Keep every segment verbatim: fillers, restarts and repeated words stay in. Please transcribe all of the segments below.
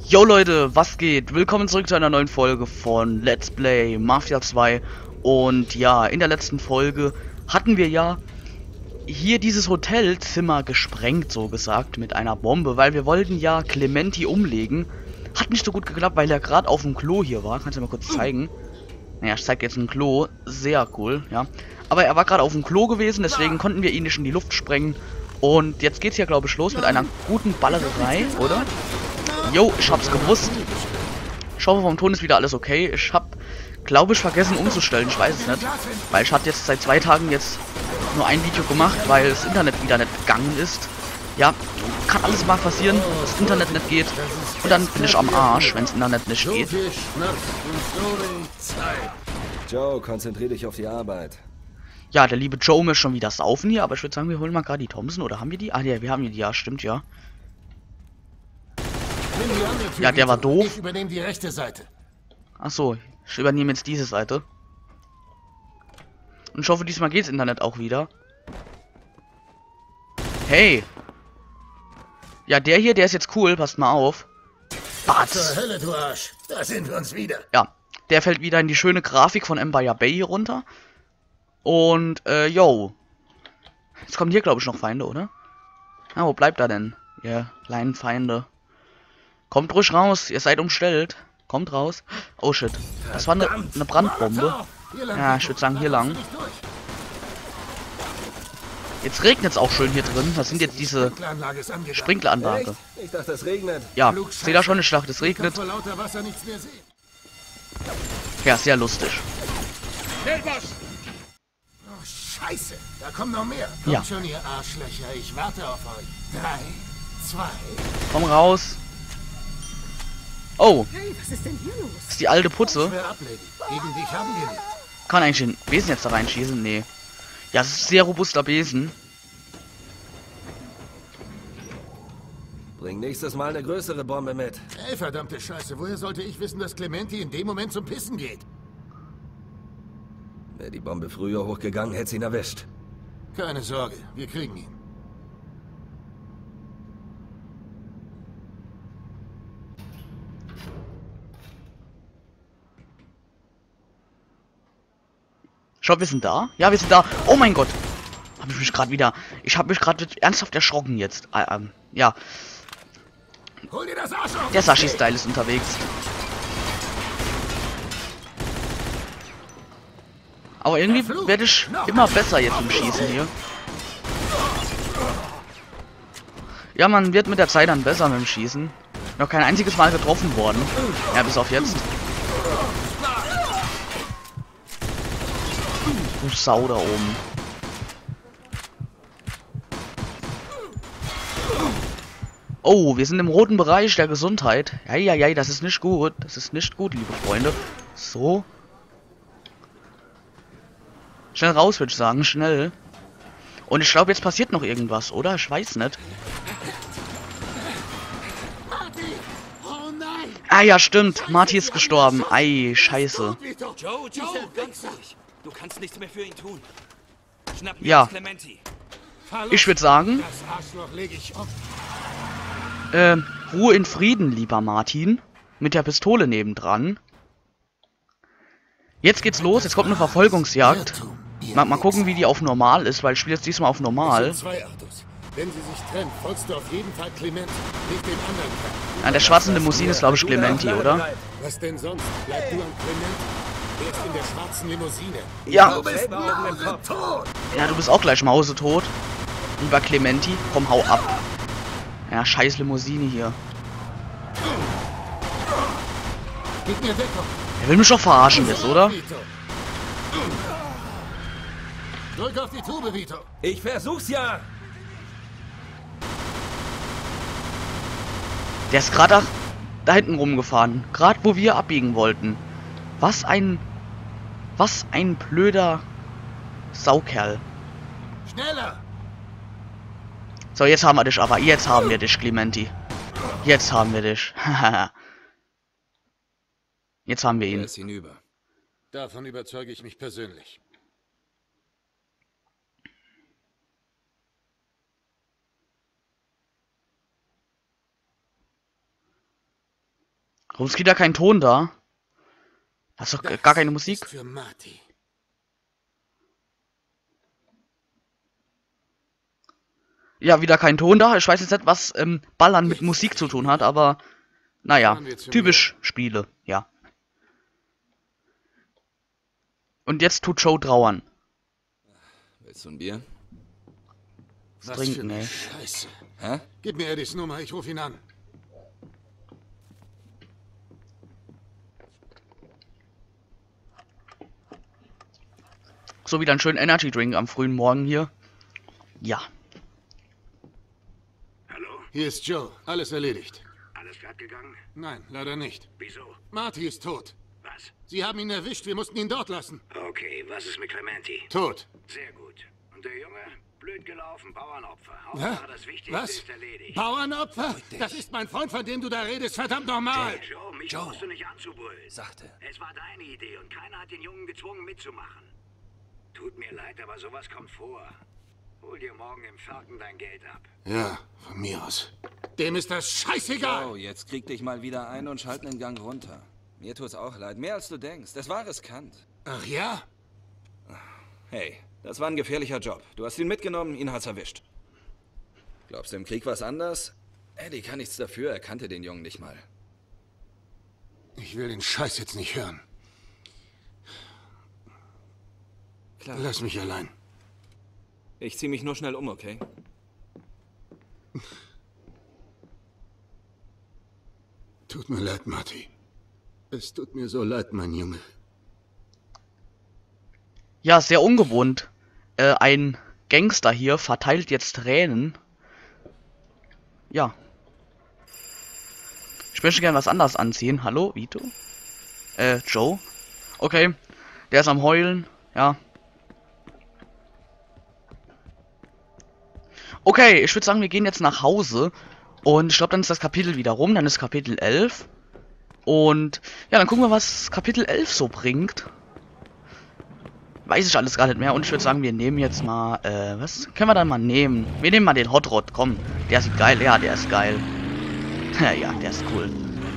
Yo Leute, was geht? Willkommen zurück zu einer neuen Folge von Let's Play Mafia zwei. Und ja, in der letzten Folge hatten wir ja hier dieses Hotelzimmer gesprengt, so gesagt, mit einer Bombe, weil wir wollten ja Clementi umlegen. Hat nicht so gut geklappt, weil er gerade auf dem Klo hier war. Kannst du mal kurz zeigen? Naja, ich zeig jetzt ein Klo. Sehr cool, ja. Aber er war gerade auf dem Klo gewesen, deswegen konnten wir ihn nicht in die Luft sprengen. Und jetzt geht's hier, glaube ich, los mit einer guten Ballerei, oder? Jo, ich hab's gewusst. Ich hoffe, vom Ton ist wieder alles okay. Ich hab, glaube ich, vergessen umzustellen. Ich weiß es nicht. Weil ich hatte jetzt seit zwei Tagen jetzt nur ein Video gemacht, weil das Internet wieder nicht gegangen ist. Ja, kann alles mal passieren, dass das Internet nicht geht. Und dann bin ich am Arsch, wenn das Internet nicht geht. Joe, konzentrier dich auf die Arbeit. Ja, der liebe Joe möchte schon wieder saufen hier, aber ich würde sagen, wir holen mal gerade die Thompson. Oder haben wir die? Ah, ja, wir haben die. Ja, stimmt, ja. Ja, der war doof. Ich übernehme die rechte Seite. Achso, ich übernehme jetzt diese Seite. Und ich hoffe, diesmal geht's Internet auch wieder. Hey! Ja, der hier, der ist jetzt cool, passt mal auf. Batz! Zur Hölle, du Arsch! Da sind wir uns wieder. Ja, der fällt wieder in die schöne Grafik von Empire Bay hier runter. Und, äh, yo. Jetzt kommen hier, glaube ich, noch Feinde, oder? Ah, wo bleibt er denn? Ihr kleinen Feinde. Kommt ruhig raus, ihr seid umstellt. Kommt raus. Oh shit. Das war eine, eine Brandbombe. Ja, ich würde sagen hier lang. Jetzt regnet es auch schön hier drin. Was sind jetzt diese Sprinkleranlage? Ich dachte, es regnet. Ja, seht ihr schon eine Schlacht, es regnet. Ja, sehr lustig. Oh, Scheiße, da kommen noch mehr. Kommt Ja. schon, ihr Arschlöcher. Ich warte auf euch. Drei, zwei. Komm raus. Oh, Hey, was ist denn hier los? das ist die alte Putze. Schwer ablegen. Gegen dich haben wir nicht. Kann eigentlich den Besen jetzt da reinschießen? Nee. Ja, das ist ein sehr robuster Besen. Bring nächstes Mal eine größere Bombe mit. Ey, verdammte Scheiße. Woher sollte ich wissen, dass Clementi in dem Moment zum Pissen geht? Wäre die Bombe früher hochgegangen, hätte sie ihn erwischt. Keine Sorge, wir kriegen ihn. Schau, wir sind da. Ja, wir sind da. Oh mein Gott. Habe ich mich gerade wieder... Ich habe mich gerade ernsthaft erschrocken jetzt. Äh, ähm, ja. Hol dir das Arsch auf! Der Sashi-Style ist unterwegs. Aber irgendwie werde ich immer besser jetzt im Schießen hier. Ja, man wird mit der Zeit dann besser mit dem Schießen. Noch kein einziges Mal getroffen worden. Ja, bis auf jetzt. Du Sau da oben. Oh, wir sind im roten Bereich der Gesundheit. Ja, ja, ja, das ist nicht gut. Das ist nicht gut, liebe Freunde. So. Schnell raus, würde ich sagen. Schnell. Und ich glaube, jetzt passiert noch irgendwas, oder? Ich weiß nicht. Oh nein! Ah ja, stimmt. Marty ist gestorben. Ei, scheiße. Joe, Joe, ganz ruhig. Du kannst nichts mehr für ihn tun. Schnapp mir Ja. das Clementi. Ich würde sagen, Das Arschloch lege ich um. äh, Ruhe in Frieden, lieber Martin. Mit der Pistole nebendran. Jetzt geht's los. Jetzt kommt eine Verfolgungsjagd. Mal, mal gucken, wie die auf normal ist, weil ich spiele jetzt diesmal auf normal. Es sind zwei Autos. Wenn sie sich trennen, folgst du auf jeden Fall Clementi, nicht den anderen Kerl. Ja, der schwarze Limousine ist, glaube ich, Clementi, oder? Was denn sonst? Bleib du an Clementi. Er ist in der schwarzen Limousine. Ja. Du bist tot! Ja, du bist auch gleich mausetot. Lieber Clementi, komm, hau ab. Ja, scheiß Limousine hier. Gib mir Deckung. Er will mich doch verarschen jetzt, oder? Vito. Drück auf die Tube, Vito. Ich versuch's ja! Der ist gerade da hinten rumgefahren. Gerade wo wir abbiegen wollten. Was ein... Was ein blöder Saukerl. Schneller! So, jetzt haben wir dich aber. Jetzt haben wir dich, Clementi. Jetzt haben wir dich. Jetzt haben wir Er ihn. ist hinüber. Davon überzeuge ich mich persönlich. Warum ist wieder kein Ton da? Hast doch Das gar keine Musik? ist für Marty. Ja, wieder kein Ton da. Ich weiß jetzt nicht, was ähm, Ballern mit Musik zu tun hat, aber naja, Fahren wir zu typisch Spiele, ja. Und jetzt tut Joe trauern. Willst du ein Bier? Was trinken, für eine ey. Scheiße. Hä? Gib mir Eddies Nummer, ich rufe ihn an. So wieder ein schönen Energy Drink am frühen Morgen hier. Ja. Hallo? Hier ist Joe. Alles erledigt. Alles glatt gegangen? Nein, leider nicht. Wieso? Marty ist tot. Was? Sie haben ihn erwischt, wir mussten ihn dort lassen. Okay, was ist mit Clementi? Tot. Sehr gut. Und der Junge? Blöd gelaufen, Bauernopfer. Hä? Hauptsache das Wichtigste Was? ist erledigt. Bauernopfer? Das ist mein Freund, von dem du da redest, verdammt nochmal. Hey, Joe, mich Joe. brauchst du nicht anzubrüllen. Sagte. Es war deine Idee und keiner hat den Jungen gezwungen mitzumachen. Tut mir leid, aber sowas kommt vor. Hol dir morgen im Falken dein Geld ab. Ja, von mir aus. Dem ist das scheißegal. Oh, jetzt krieg dich mal wieder ein und schalt den Gang runter. Mir tut's auch leid, mehr als du denkst. Das war riskant. Ach ja? Hey, das war ein gefährlicher Job. Du hast ihn mitgenommen, ihn hat's erwischt. Glaubst du, im Krieg war's anders? Eddie kann nichts dafür, er kannte den Jungen nicht mal. Ich will den Scheiß jetzt nicht hören. Klar. Lass mich allein. Ich zieh mich nur schnell um, okay? Tut mir leid, Marty. Es tut mir so leid, mein Junge. Ja, sehr ungewohnt. Äh, ein Gangster hier verteilt jetzt Tränen. Ja. Ich möchte gerne was anderes anziehen. Hallo, Vito? Äh, Joe? Okay. Der ist am Heulen. Ja. Okay, ich würde sagen, wir gehen jetzt nach Hause. Und ich glaube, dann ist das Kapitel wieder rum. Dann ist Kapitel elf. Und ja, dann gucken wir, was Kapitel elf so bringt. Weiß ich alles gar nicht mehr. Und ich würde sagen, wir nehmen jetzt mal, äh, was können wir dann mal nehmen? Wir nehmen mal den Hot Rod, komm. Der sieht geil, ja, der ist geil. Ja, ja, der ist cool.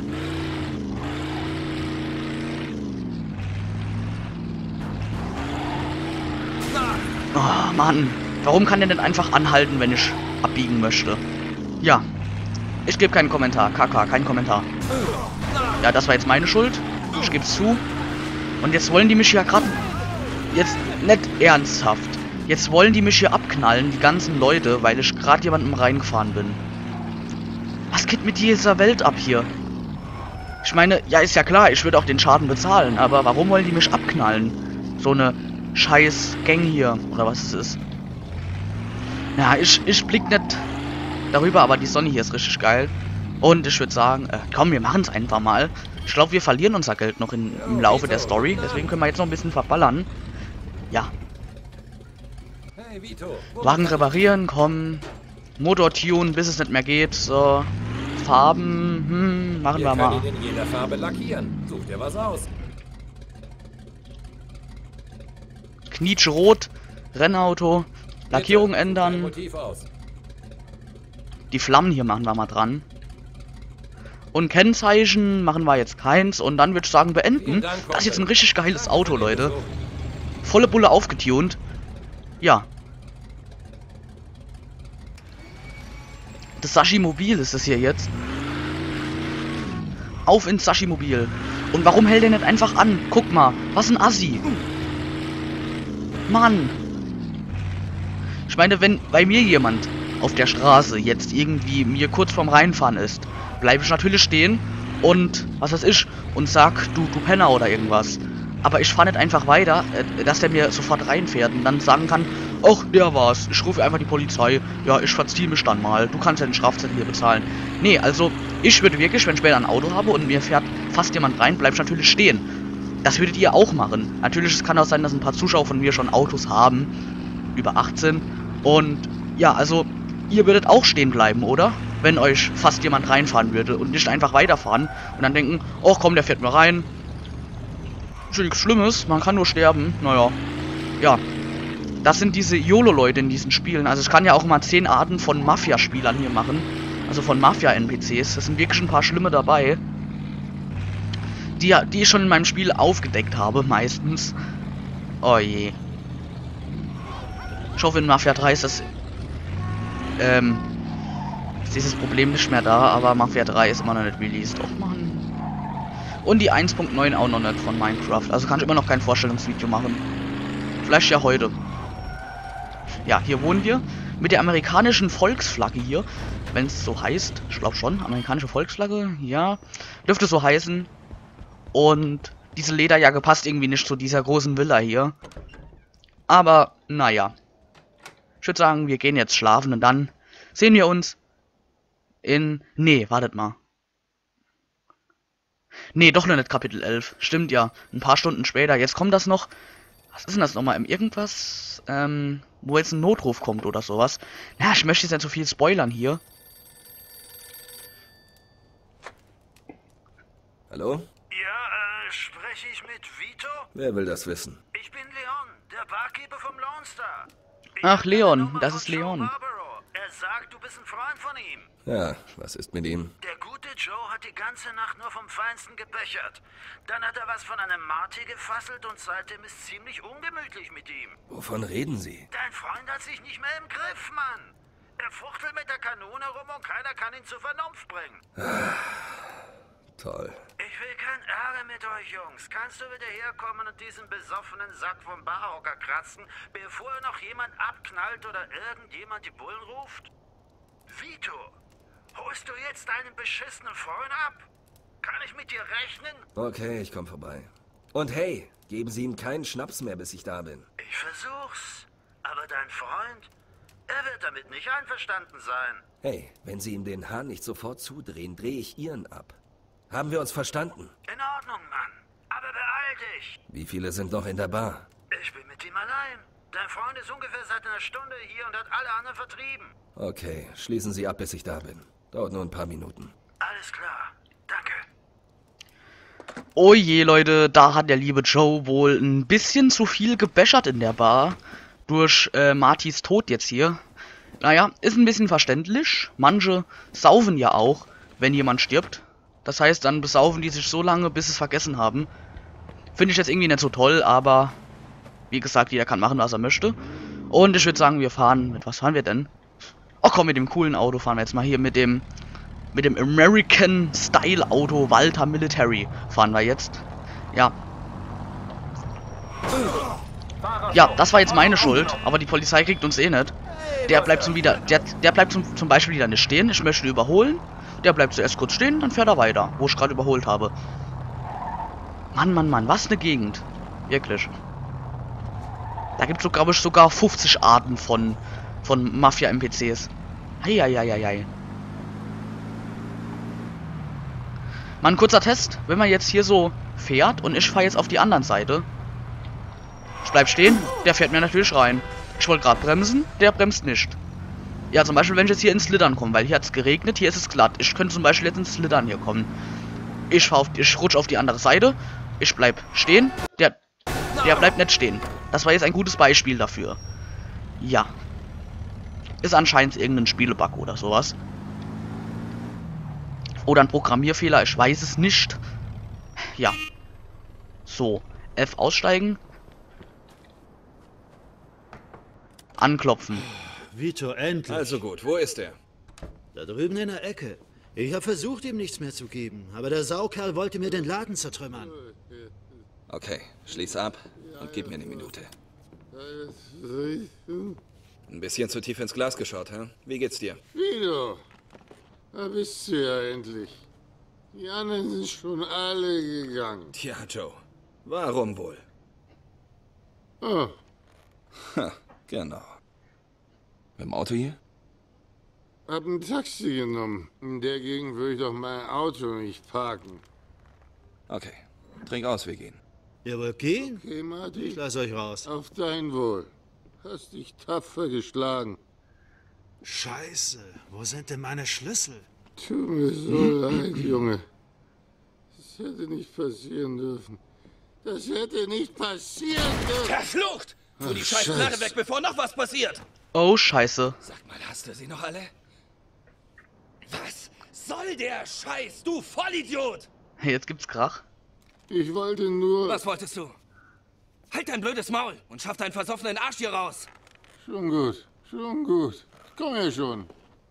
Oh, Mann. Warum kann der denn einfach anhalten, wenn ich abbiegen möchte? Ja. Ich gebe keinen Kommentar. Kaka, kein Kommentar. Ja, das war jetzt meine Schuld. Ich gebe es zu. Und jetzt wollen die mich ja gerade... Jetzt nicht ernsthaft. Jetzt wollen die mich hier abknallen, die ganzen Leute, weil ich gerade jemandem reingefahren bin. Was geht mit dieser Welt ab hier? Ich meine, ja, ist ja klar, ich würde auch den Schaden bezahlen, aber warum wollen die mich abknallen? So eine scheiß Gang hier, oder was es ist. Ja, ich, ich blick nicht darüber, aber die Sonne hier ist richtig geil. Und ich würde sagen, äh, komm, wir machen es einfach mal. Ich glaube, wir verlieren unser Geld noch in, im Laufe der Story, deswegen können wir jetzt noch ein bisschen verballern. Ja. Hey, Vito. Wagen reparieren, komm. Motor tune, bis es nicht mehr geht. So. Farben, hm, machen wir Hier kann mal. ihn in jeder Farbe lackieren. Such dir was aus. Knietschrot, Rennauto, Lackierung Bitte, such dein ändern. Motiv aus. Die Flammen hier machen wir mal dran. Und Kennzeichen machen wir jetzt keins. Und dann würde ich sagen, beenden. Vielen Dank, Das ist jetzt ein Kumpel. richtig geiles Danke Auto, für den Leute. Besuch. Volle Bulle aufgetunt. Ja. Das Sashi-Mobil ist es hier jetzt. Auf ins Sashi-Mobil. Und warum hält er nicht einfach an? Guck mal, was ein Assi. Mann. Ich meine, wenn bei mir jemand auf der Straße jetzt irgendwie mir kurz vorm Reinfahren ist, bleibe ich natürlich stehen und, was weiß ich, und sag, du, du Penner oder irgendwas. Aber ich fahre nicht einfach weiter, äh, dass der mir sofort reinfährt und dann sagen kann, ach, der war's, ich rufe einfach die Polizei, ja, ich verziehe mich dann mal, du kannst ja den Strafzettel hier bezahlen. Nee, also, ich würde wirklich, wenn ich später ein Auto habe und mir fährt fast jemand rein, bleib ich natürlich stehen. Das würdet ihr auch machen. Natürlich, es kann auch sein, dass ein paar Zuschauer von mir schon Autos haben, über achtzehn. Und, ja, also, ihr würdet auch stehen bleiben, oder? Wenn euch fast jemand reinfahren würde und nicht einfach weiterfahren und dann denken, oh komm, der fährt mir rein. Ist nichts Schlimmes, man kann nur sterben. Naja, ja. Das sind diese YOLO-Leute in diesen Spielen. Also ich kann ja auch mal zehn Arten von Mafia-Spielern hier machen. Also von Mafia-N P Cs. Das sind wirklich ein paar schlimme dabei. die, die ich schon in meinem Spiel aufgedeckt habe, meistens. Oh je. Ich hoffe, in Mafia drei ist das, ähm, ist dieses Problem nicht mehr da, aber Mafia drei ist immer noch nicht released. Och Mann. Und die eins Punkt neun auch noch nicht von Minecraft. Also kann ich immer noch kein Vorstellungsvideo machen. Vielleicht ja heute. Ja, hier wohnen wir. Mit der amerikanischen Volksflagge hier. Wenn es so heißt. Ich glaube schon. Amerikanische Volksflagge. Ja. Dürfte so heißen. Und diese Lederjacke passt irgendwie nicht zu dieser großen Villa hier. Aber, naja. Ich würde sagen, wir gehen jetzt schlafen und dann sehen wir uns in... Nee, wartet mal. Nee, doch noch nicht Kapitel elf. Stimmt ja. Ein paar Stunden später. Jetzt kommt das noch... Was ist denn das nochmal? Irgendwas, ähm, wo jetzt ein Notruf kommt oder sowas. Na, ich möchte jetzt nicht so viel spoilern hier. Hallo? Ja, äh, spreche ich mit Vito? Wer will das wissen? Ich bin Leon, der Barkeeper vom Lone Star. Ich Ach, hab deine Leon, Nummer das von ist Joe Leon. Barbaro. Er sagt, du bist ein Freund von ihm. Ja, was ist mit ihm? Der gute Joe hat die ganze Nacht nur vom Feinsten gebechert. Dann hat er was von einem Marty gefasselt und seitdem ist ziemlich ungemütlich mit ihm. Wovon reden Sie? Dein Freund hat sich nicht mehr im Griff, Mann. Er fuchtelt mit der Kanone rum und keiner kann ihn zur Vernunft bringen. Toll. Ich will kein Ärger mit euch, Jungs. Kannst du wieder herkommen und diesen besoffenen Sack vom Barhocker kratzen, bevor noch jemand abknallt oder irgendjemand die Bullen ruft? Vito, holst du jetzt deinen beschissenen Freund ab? Kann ich mit dir rechnen? Okay, ich komm vorbei. Und hey, geben Sie ihm keinen Schnaps mehr, bis ich da bin. Ich versuch's. Aber dein Freund, er wird damit nicht einverstanden sein. Hey, wenn Sie ihm den Hahn nicht sofort zudrehen, drehe ich Ihren ab. Haben wir uns verstanden? In Ordnung, Mann. Aber beeil dich. Wie viele sind noch in der Bar? Ich bin mit ihm allein. Dein Freund ist ungefähr seit einer Stunde hier und hat alle anderen vertrieben. Okay, schließen Sie ab, bis ich da bin. Dauert nur ein paar Minuten. Alles klar. Danke. Oh je, Leute, da hat der liebe Joe wohl ein bisschen zu viel gebechert in der Bar. Durch äh, Martys Tod jetzt hier. Naja, ist ein bisschen verständlich. Manche saufen ja auch, wenn jemand stirbt. Das heißt, dann besaufen die sich so lange, bis sie es vergessen haben. Finde ich jetzt irgendwie nicht so toll, aber wie gesagt, jeder kann machen, was er möchte. Und ich würde sagen, wir fahren... Mit was fahren wir denn? Ach komm, mit dem coolen Auto fahren wir jetzt mal hier mit dem... Mit dem American Style Auto Walter Military fahren wir jetzt. Ja. Ja, das war jetzt meine Schuld, aber die Polizei kriegt uns eh nicht. Der bleibt zum wieder, der, der bleibt zum, zum Beispiel wieder nicht stehen. Ich möchte ihn überholen. Der bleibt zuerst kurz stehen, dann fährt er weiter, wo ich gerade überholt habe. Mann, Mann, Mann, was eine Gegend. Wirklich. Da gibt es, so, glaube ich, sogar fünfzig Arten von, von Mafia-N P Cs. Eieieiei. Mal ein kurzer Test, wenn man jetzt hier so fährt und ich fahre jetzt auf die andere Seite. Ich bleib stehen, der fährt mir natürlich rein. Ich wollte gerade bremsen, der bremst nicht. Ja, zum Beispiel, wenn ich jetzt hier ins Slittern komme, weil hier hat es geregnet, hier ist es glatt. Ich könnte zum Beispiel jetzt ins Slittern hier kommen. Ich, fahr auf, ich rutsche auf die andere Seite, ich bleib stehen, der, der bleibt nicht stehen. Das war jetzt ein gutes Beispiel dafür. Ja. Ist anscheinend irgendein Spielebug oder sowas. Oder ein Programmierfehler, ich weiß es nicht. Ja. So, F aussteigen. Anklopfen. Vito, endlich. Also gut, wo ist er? Da drüben in der Ecke. Ich habe versucht, ihm nichts mehr zu geben, aber der Saukerl wollte mir den Laden zertrümmern. Okay, schließ ab und gib mir eine Minute. Ein bisschen zu tief ins Glas geschaut, hä? Wie geht's dir? Vito, da bist du ja endlich. Die anderen sind schon alle gegangen. Tja, Joe, warum wohl? Oh, Ha, genau. Mit dem Auto hier? hab ein Taxi genommen. In der Gegend würde ich doch mein Auto nicht parken. Okay, trink aus, wir gehen. Ihr wollt gehen? Okay, Marty, Ich lasse euch raus. auf dein Wohl. Hast dich tapfer geschlagen. Scheiße, wo sind denn meine Schlüssel? Tut mir so leid, Junge. Das hätte nicht passieren dürfen. Das hätte nicht passieren dürfen. Verflucht! Tu die Ach, scheiß Knarre Scheiße. weg, bevor noch was passiert! Oh, scheiße. Sag mal, hast du sie noch alle? Was soll der Scheiß, du Vollidiot? Hey, jetzt gibt's Krach. Ich wollte nur... Was wolltest du? Halt dein blödes Maul und schaff deinen versoffenen Arsch hier raus. Schon gut, schon gut. Komm ja schon.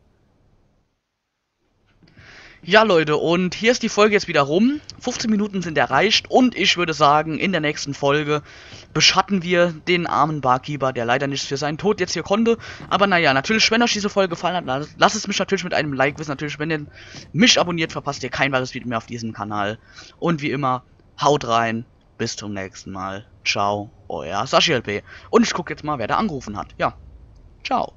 Ja, Leute, und hier ist die Folge jetzt wieder rum. fünfzehn Minuten sind erreicht und ich würde sagen, in der nächsten Folge beschatten wir den armen Barkeeper, der leider nichts für seinen Tod jetzt hier konnte. Aber naja, natürlich, wenn euch diese Folge gefallen hat, lasst es mich natürlich mit einem Like wissen. Natürlich, wenn ihr mich abonniert, verpasst ihr kein weiteres Video mehr auf diesem Kanal. Und wie immer, haut rein. Bis zum nächsten Mal. Ciao, euer Sashi L P. Und ich gucke jetzt mal, wer da angerufen hat. Ja, ciao.